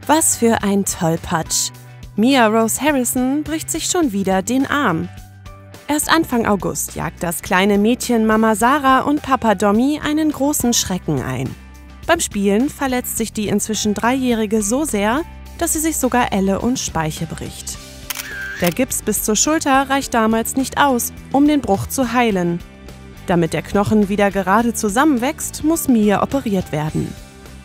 Was für ein Tollpatsch! Mia Rose Harrison bricht sich schon wieder den Arm. Erst Anfang August jagt das kleine Mädchen Mama Sarah und Papa Dommy einen großen Schrecken ein. Beim Spielen verletzt sich die inzwischen 3-Jährige so sehr, dass sie sich sogar Elle und Speiche bricht. Der Gips bis zur Schulter reicht damals nicht aus, um den Bruch zu heilen. Damit der Knochen wieder gerade zusammenwächst, muss Mia operiert werden.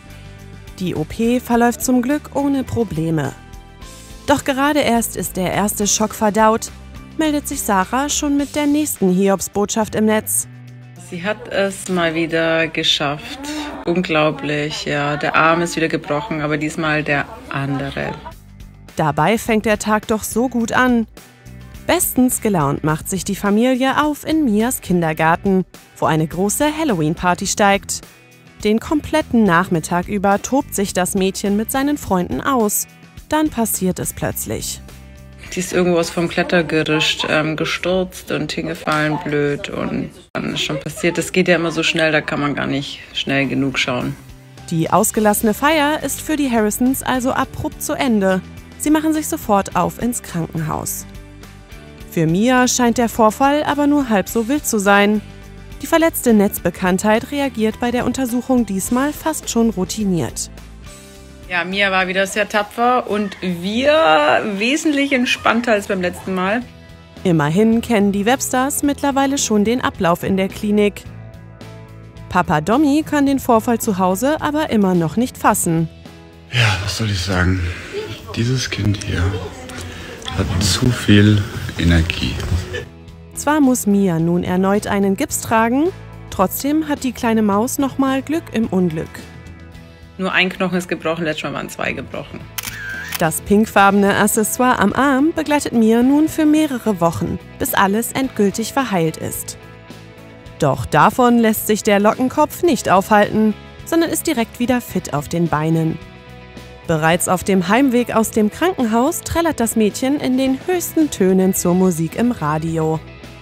Die OP verläuft zum Glück ohne Probleme. Doch gerade erst ist der erste Schock verdaut, meldet sich Sarah schon mit der nächsten Hiobsbotschaft im Netz. Sie hat es mal wieder geschafft. Unglaublich, ja. Der Arm ist wieder gebrochen, aber diesmal der andere. Dabei fängt der Tag doch so gut an. Bestens gelaunt macht sich die Familie auf in Mias Kindergarten, wo eine große Halloween-Party steigt. Den kompletten Nachmittag über tobt sich das Mädchen mit seinen Freunden aus. Dann passiert es plötzlich. Die ist irgendwas vom Klettergerüst gestürzt und hingefallen, blöd. Und dann ist schon passiert. Das geht ja immer so schnell, da kann man gar nicht schnell genug schauen. Die ausgelassene Feier ist für die Harrisons also abrupt zu Ende. Sie machen sich sofort auf ins Krankenhaus. Für Mia scheint der Vorfall aber nur halb so wild zu sein. Die verletzte Netzbekanntheit reagiert bei der Untersuchung diesmal fast schon routiniert. Ja, Mia war wieder sehr tapfer und wir wesentlich entspannter als beim letzten Mal. Immerhin kennen die Webstars mittlerweile schon den Ablauf in der Klinik. Papa Dommy kann den Vorfall zu Hause aber immer noch nicht fassen. Ja, was soll ich sagen? Dieses Kind hier hat zu viel Energie. Zwar muss Mia nun erneut einen Gips tragen, trotzdem hat die kleine Maus nochmal Glück im Unglück. Nur ein Knochen ist gebrochen, letztes Mal waren 2 gebrochen. Das pinkfarbene Accessoire am Arm begleitet Mia nun für mehrere Wochen, bis alles endgültig verheilt ist. Doch davon lässt sich der Lockenkopf nicht aufhalten, sondern ist direkt wieder fit auf den Beinen. Bereits auf dem Heimweg aus dem Krankenhaus trällert das Mädchen in den höchsten Tönen zur Musik im Radio.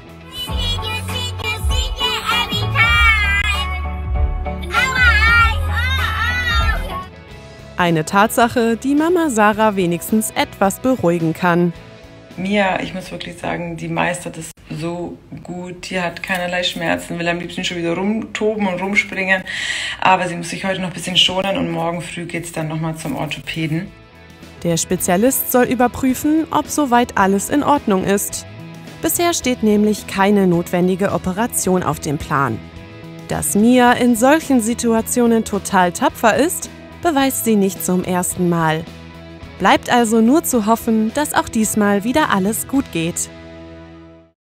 Eine Tatsache, die Mama Sarah wenigstens etwas beruhigen kann. Mia, ich muss wirklich sagen, die meistert es so gut. Die hat keinerlei Schmerzen, will am liebsten schon wieder rumtoben und rumspringen. Aber sie muss sich heute noch ein bisschen schonen und morgen früh geht es dann nochmal zum Orthopäden. Der Spezialist soll überprüfen, ob soweit alles in Ordnung ist. Bisher steht nämlich keine notwendige Operation auf dem Plan. Dass Mia in solchen Situationen total tapfer ist, beweist sie nicht zum ersten Mal. Bleibt also nur zu hoffen, dass auch diesmal wieder alles gut geht.